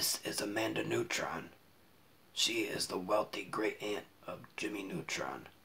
This is Amanda Neutron. She is the wealthy great aunt of Jimmy Neutron.